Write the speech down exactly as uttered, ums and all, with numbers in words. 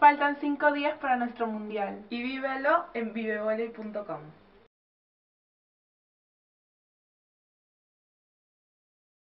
Faltan cinco días para nuestro mundial. Y vívelo en vivevoley punto com.